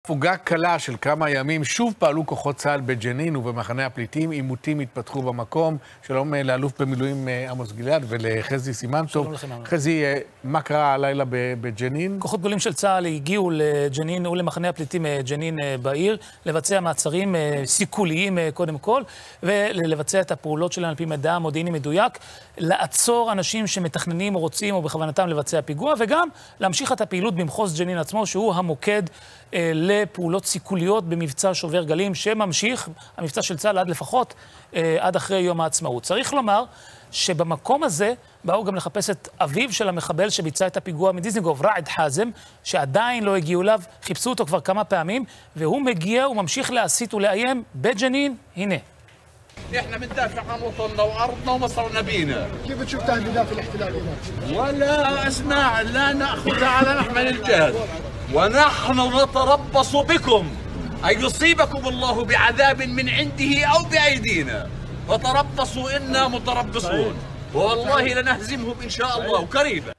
הפוגה קלה של כמה ימים, שוב פעלו כוחות צה"ל בג'נין ובמחנה הפליטים, עימותים התפתחו במקום. שלום לאלוף במילואים עמוס גלעד ולחזי סימנטוב. חזי, מה קרה הלילה בג'נין? כוחות גדולים של צה"ל הגיעו לג'נין ולמחנה הפליטים ג'נין בעיר, לבצע מעצרים סיכוליים קודם כל, ולבצע את הפעולות שלהם על פי מידע מודיעיני מדויק, לעצור אנשים שמתכננים או רוצים או בכוונתם לבצע פיגוע, וגם להמשיך את הפעילות במחוז ג'נין עצמו, שהוא המוקד לפעולות סיכוליות במבצע שובר גלים, שממשיך המבצע של צה"ל עד לפחות עד אחרי יום העצמאות. צריך לומר שבמקום הזה באו גם לחפש את אביו של המחבל שביצע את הפיגוע מדיזנגוף, ראעד חאזם, שעדיין לא הגיעו אליו, חיפשו אותו כבר כמה פעמים, והוא מגיע וממשיך להסית ולאיים בג'נין. הנה. احنا بندافع عن وطننا وارضنا ومصرنا بينا. كيف تشوف تهديدات الاحتلال هناك؟ ولا اسمع لا ناخذها على محمل الجهل ونحن نتربص بكم ان يصيبكم الله بعذاب من عنده او بايدينا وتربصوا انا متربصون والله لنهزمهم ان شاء الله قريبا.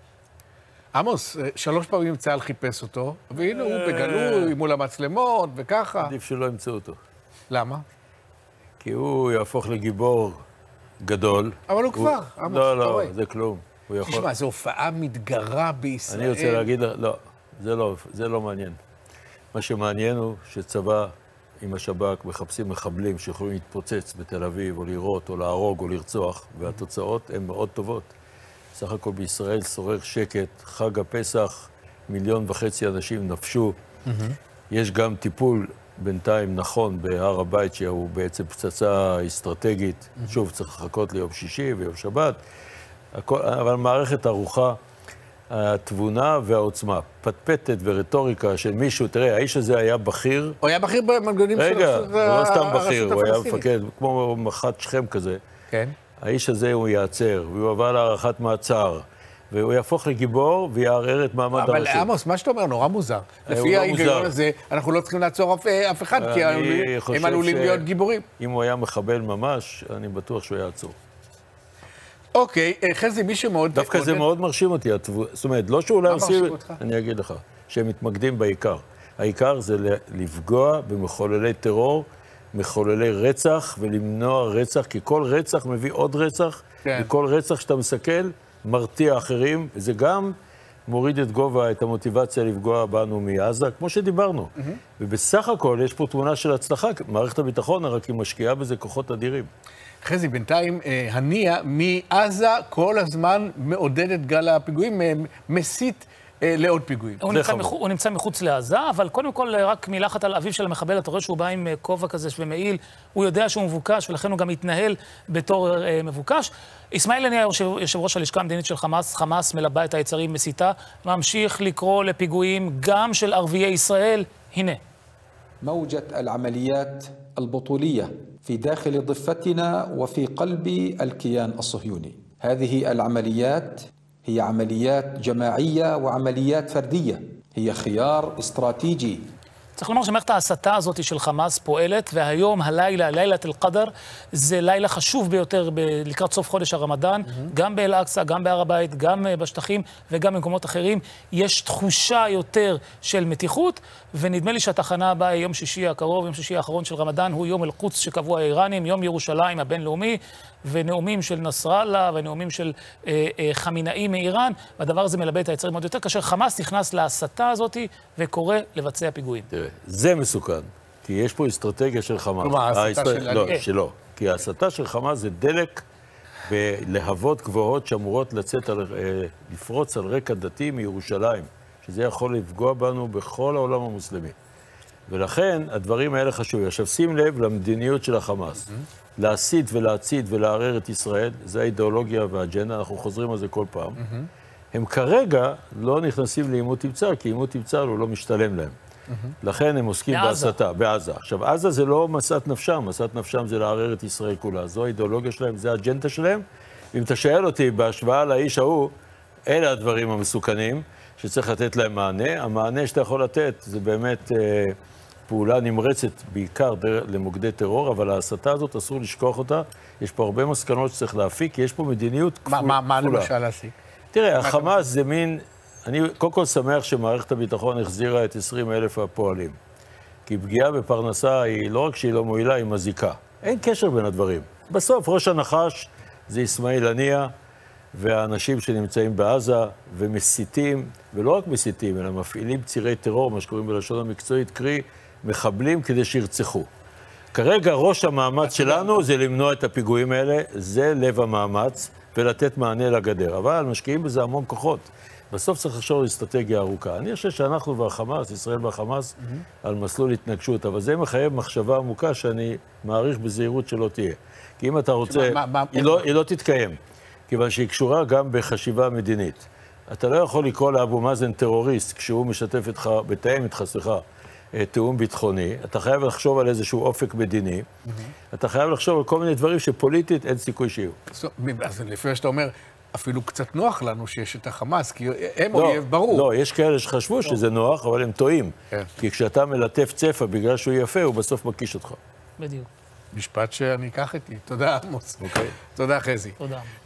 עמוס, 3 פעמים צה"ל חיפש אותו, והנה הוא בגלוי מול המצלמות וככה. עדיף שלא ימצאו אותו. למה? כי הוא יהפוך לגיבור גדול. אבל הוא כבר, עמוס, לא, זה כלום. תשמע, זו הופעה מתגרה בישראל. אני רוצה להגיד, לא, זה לא מעניין. מה שמעניין הוא שצבא עם השב"כ מחפשים מחבלים שיכולים להתפוצץ בתל אביב, או לירות, או להרוג, או לרצוח, והתוצאות הן מאוד טובות. סך הכל בישראל שורר שקט, חג הפסח, 1.5 מיליון אנשים נפשו. יש גם טיפול בינתיים נכון בהר הבית, שהוא בעצם פצצה אסטרטגית. שוב, צריך לחכות ליום שישי ויום שבת. אבל מערכת ערוכה, התבונה והעוצמה, פטפטת ורטוריקה של מישהו, תראה, האיש הזה היה בכיר. הוא היה בכיר במנגנונים של רגע, הוא לא סתם בכיר, הוא היה הפלסטינית. מפקד, כמו מח"ט שכם כזה. כן. האיש הזה הוא ייעצר, והוא עבר להארכת מעצר, והוא יהפוך לגיבור ויערער את מעמד הרשות. אבל עמוס, מה שאתה אומר, נורא מוזר. לפי לא ההיגיון מוזר. הזה, אנחנו לא צריכים לעצור אף אחד, כי הם עלולים להיות גיבורים. אם הוא היה מחבל ממש, אני בטוח שהוא יעצור. אוקיי, חזי, מי שמאוד... דווקא זה מאוד מרשים אותי. זאת אומרת, לא שאולי עושים... מרשים אותך? אני אגיד לך, שהם מתמקדים בעיקר. העיקר זה לפגוע במחוללי טרור, מחוללי רצח, ולמנוע רצח, כי כל רצח מביא עוד רצח, כן. וכל רצח שאתה מסכל מרתיע אחרים, וזה גם מוריד את גובה, את המוטיבציה לפגוע בנו מעזה, כמו שדיברנו. ובסך הכל יש פה תמונה של הצלחה, מערכת הביטחון רק היא משקיעה בזה כוחות אדירים. חזי, בינתיים, הנייה מעזה כל הזמן מעודד את גל הפיגועים, מסית לעוד פיגועים. הוא נמצא מחוץ לעזה, אבל קודם כל רק מילה אחת על אביו של המחבל, אתה רואה שהוא בא עם כובע כזה ומעיל, הוא יודע שהוא מבוקש, ולכן הוא גם מתנהל בתור מבוקש. אסמאעיל הנייה, יושב ראש הלשכה המדינית של חמאס, חמאס מלבה את היצרים מסיתה, ממשיך לקרוא לפיגועים גם של ערביי ישראל. הנה. موجة العمليات البطولية في داخل ضفتنا وفي قلب الكيان الصهيوني. هذه العمليات هي عمليات جماعية وعمليات فردية. هي خيار استراتيجي. צריך לומר שמערכת ההסתה הזאת של חמאס פועלת, והיום הלילה, לילת אל-קדר, זה לילה חשוב ביותר לקראת סוף חודש הרמדאן, גם באל-אקצא, גם בהר הבית, גם בשטחים וגם במקומות אחרים. יש תחושה יותר של מתיחות, ונדמה לי שהתחנה הבאה יום שישי הקרוב, יום שישי האחרון של רמדאן, הוא יום אל-קודס שקבעו האיראנים, יום ירושלים הבינלאומי, ונאומים של נסראללה, ונאומים של חמינאי מאיראן, והדבר הזה מלבה את היצרים עוד יותר, כאשר חמאס נכנס להסתה הזאת וקורא לבצע פיגועים. תראה, זה מסוכן, כי יש פה אסטרטגיה של חמאס. כלומר, ההסתה של... לא, שלא. כי ההסתה של חמאס זה דלק בלהבות גבוהות שאמורות לצאת לפרוץ על רקע דתי מירושלים, שזה יכול לפגוע בנו בכל העולם המוסלמי. ולכן הדברים האלה חשובים. עכשיו שים לב למדיניות של החמאס. להסית ולהצית ולערער את ישראל, זה האידיאולוגיה והאג'נדה, אנחנו חוזרים על זה כל פעם. הם כרגע לא נכנסים לעימות עם צה"ל, כי עימות עם צה"ל הוא לא משתלם להם. לכן הם עוסקים בהסתה, בעזה. עכשיו, עזה זה לא משאת נפשם, משאת נפשם זה לערער את ישראל כולה. זו האידיאולוגיה שלהם, זה האג'נדה שלהם. אם אתה שואל אותי בהשוואה לאיש ההוא, אלה הדברים המסוכנים שצריך לתת להם מענה. המענה שאתה יכול לתת זה באמת פעולה נמרצת בעיקר למוקדי טרור, אבל ההסתה הזאת אסור לשכוח אותה. יש פה הרבה מסקנות שצריך להפיק, כי יש פה מדיניות כפולה. מה למשל להסיק? תראה, החמאס זה מין אני קודם כל שמח שמערכת הביטחון החזירה את 20,000 הפועלים. כי פגיעה בפרנסה היא לא רק שהיא לא מועילה, היא מזיקה. אין קשר בין הדברים. בסוף ראש הנחש זה אסמאעיל הנייה, והאנשים שנמצאים בעזה ומסיתים, ולא רק מסיתים, אלא מפעילים צירי טרור, מה שקוראים בלשון המקצועית, קרי מחבלים כדי שירצחו. כרגע ראש המאמץ שלנו זה למנוע את הפיגועים האלה, זה לב המאמץ, ולתת מענה לגדר. אבל משקיעים בזה המון כוחות. בסוף צריך לחשוב על אסטרטגיה ארוכה. אני חושב שאנחנו והחמאס, ישראל והחמאס, על מסלול התנגשות, אבל זה מחייב מחשבה עמוקה שאני מעריך בזהירות שלא תהיה. כי אם אתה רוצה, היא לא תתקיים. כיוון שהיא קשורה גם בחשיבה מדינית. אתה לא יכול לקרוא לאבו מאזן טרוריסט כשהוא משתף איתך, בתאם איתך, תיאום ביטחוני. אתה חייב לחשוב על איזשהו אופק מדיני. אתה חייב לחשוב על כל מיני דברים שפוליטית אין סיכוי שיהיו. אז לפי שאתה אומר, אפילו קצת נוח לנו שיש את החמאס, כי הם אויב ברור. לא, יש כאלה שחשבו שזה נוח, אבל הם טועים. כי כשאתה מלטף צפה בגלל שהוא יפה, הוא בסוף מקיש אותך. בדיוק. משפט שאני אקח איתי. תודה, עמוס. תודה, חזי. תודה.